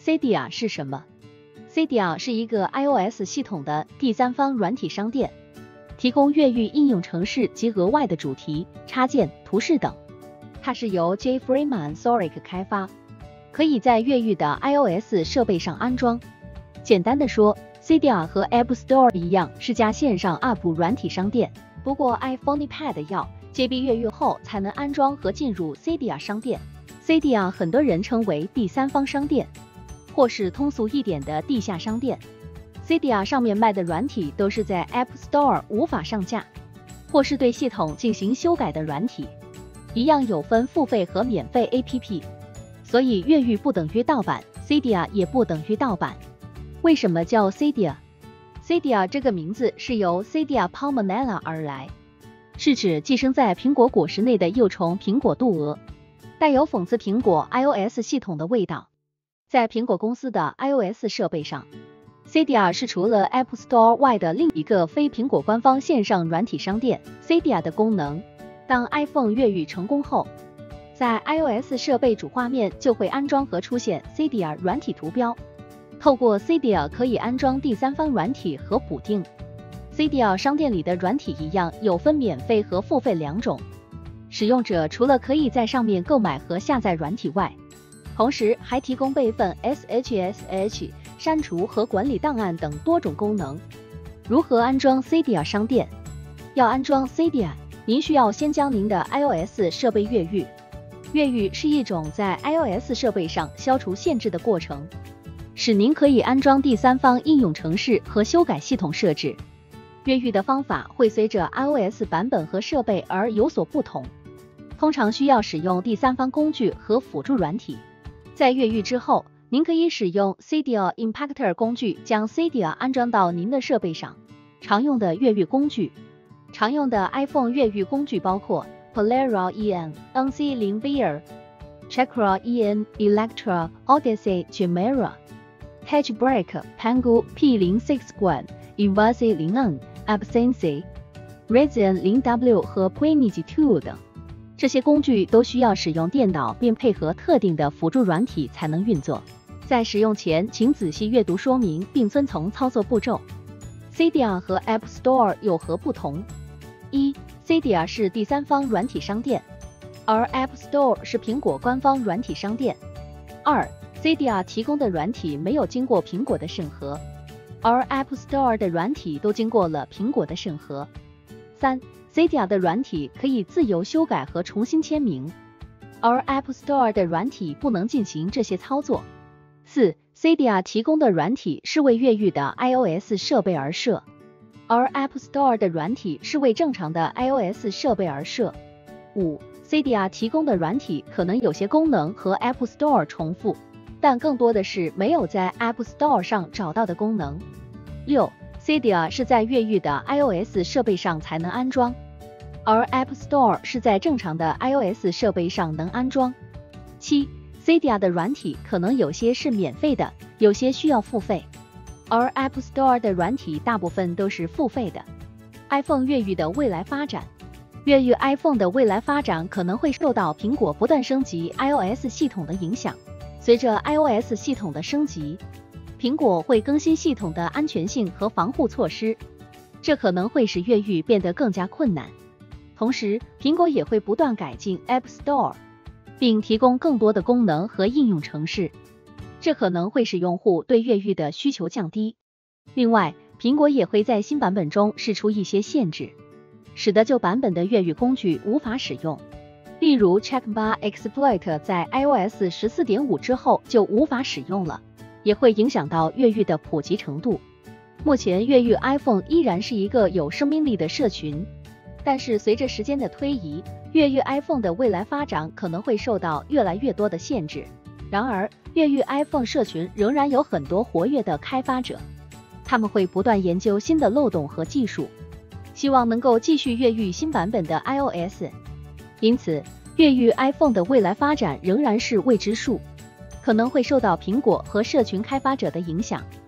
Cydia 是什么？ Cydia 是一个 iOS 系统的第三方软体商店，提供越狱应用程式及额外的主题、插件、图示等。它是由 J. Freeman Soric 开发，可以在越狱的 iOS 设备上安装。简单的说， Cydia 和 App Store 一样是家线上 App 软体商店，不过 iPhone、iPad 要接闭越狱后才能安装和进入 Cydia 商店。Cydia 很多人称为第三方商店，或是通俗一点的地下商店。Cydia 上面卖的软体都是在 App Store 无法上架，或是对系统进行修改的软体，一样有分付费和免费 APP。所以越狱不等于盗版， Cydia 也不等于盗版。为什么叫 Cydia？Cydia 这个名字是由 Cydia palmonella 而来，是指寄生在苹果果实内的幼虫苹果肚蛾，带有讽刺苹果 iOS 系统的味道。在苹果公司的 iOS 设备上， Cydia 是除了 App Store 外的另一个非苹果官方线上软体商店。Cydia 的功能，当 iPhone 越狱成功后，在 iOS 设备主画面就会安装和出现 Cydia 软体图标。透过 Cydia 可以安装第三方软体和补丁。Cydia 商店里的软体一样有分免费和付费两种，使用者除了可以在上面购买和下载软体外，同时还提供备份、SHSH、删除和管理档案等多种功能。如何安装 Cydia 商店？要安装 Cydia， 您需要先将您的 iOS 设备越狱。越狱是一种在 iOS 设备上消除限制的过程，使您可以安装第三方应用程式和修改系统设置。越狱的方法会随着 iOS 版本和设备而有所不同，通常需要使用第三方工具和辅助软体。在越狱之后，您可以使用 Cydia Impactor 工具将 Cydia 安装到您的设备上。常用的越狱工具，常用的 iPhone 越狱工具包括 Polera EN、NC0VR、Chakra EN、Electra、Odyssey、Chimera、Hedgebreak、Pangu P06N、Ivancy0N、Absence、Ryzen 0W 和 Premigi2 等。这些工具都需要使用电脑并配合特定的辅助软体才能运作。在使用前，请仔细阅读说明并遵从操作步骤。Cydia 和 App Store 有何不同？1. Cydia 是第三方软体商店，而 App Store 是苹果官方软体商店。2. Cydia 提供的软体没有经过苹果的审核，而 App Store 的软体都经过了苹果的审核。3. Cydia 的软体可以自由修改和重新签名，而 App Store 的软体不能进行这些操作。4. Cydia 提供的软体是为越狱的 iOS 设备而设，而 App Store 的软体是为正常的 iOS 设备而设。5. Cydia 提供的软体可能有些功能和 App Store 重复，但更多的是没有在 App Store 上找到的功能。6. Cydia 是在越狱的 iOS 设备上才能安装，而 App Store 是在正常的 iOS 设备上能安装。7. Cydia 的软体可能有些是免费的，有些需要付费，而 App Store 的软体大部分都是付费的。iPhone 越狱的未来发展，越狱 iPhone 的未来发展可能会受到苹果不断升级 iOS 系统的影响。随着 iOS 系统的升级，苹果会更新系统的安全性和防护措施，这可能会使越狱变得更加困难。同时，苹果也会不断改进 App Store， 并提供更多的功能和应用程式，这可能会使用户对越狱的需求降低。另外，苹果也会在新版本中释出一些限制，使得旧版本的越狱工具无法使用。例如 Checkbar Exploit 在 iOS 14.5 之后就无法使用了，也会影响到越狱的普及程度。目前越狱 iPhone 依然是一个有生命力的社群，但是随着时间的推移，越狱 iPhone 的未来发展可能会受到越来越多的限制。然而，越狱 iPhone 社群仍然有很多活跃的开发者，他们会不断研究新的漏洞和技术，希望能够继续越狱新版本的 iOS。因此，越狱 iPhone 的未来发展仍然是未知数，可能会受到苹果和社群开发者的影响。